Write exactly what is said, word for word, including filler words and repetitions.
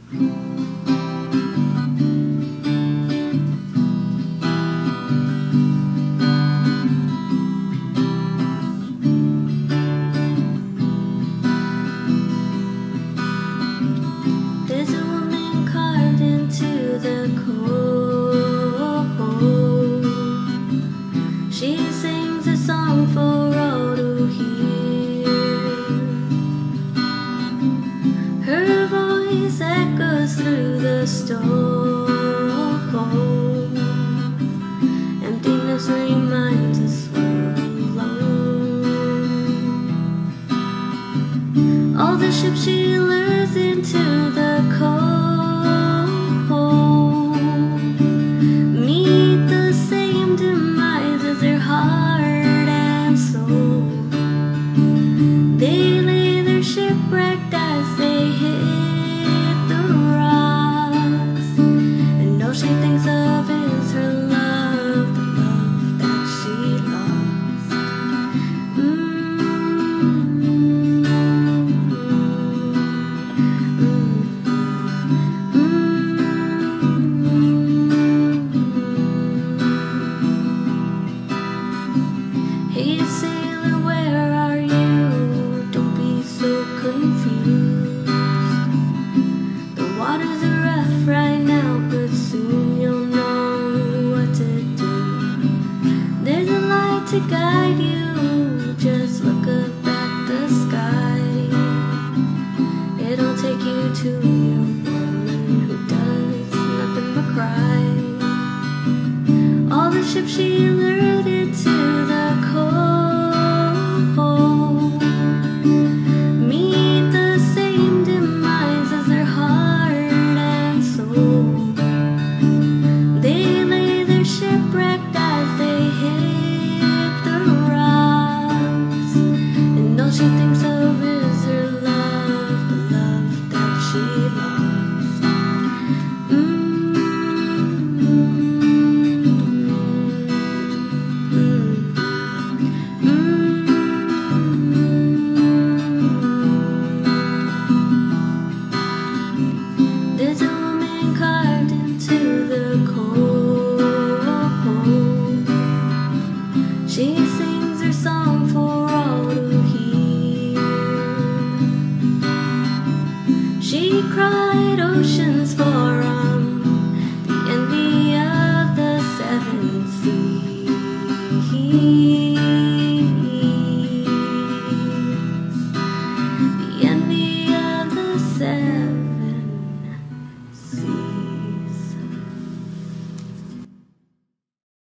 There's a woman carved into the coal. She sings a song for all to hear. Her voice echoes through the storm. Emptiness reminds us we're alone. All the ships she lures into the cold meet the same demise as their heart and soul. They lay their shipwrecked as they hit the rocks, and all she thinks of is her love, the love that she lost. Hey sailor, where are you? Don't be so confused. The waters are rough right now, but soon you'll know what to do. There's a light to guide you, just look up at the sky. It'll take you to your woman who does nothing but cry. All the ships she lured into the cold meet the same demise as their heart and soul. They lay their shipwrecked as they hit the rocks, and all she thinks of is her love, the love that she lost. Mm. There's a woman carved into the coal. She sings her song for all to hear. She cried oceans for 'em, the envy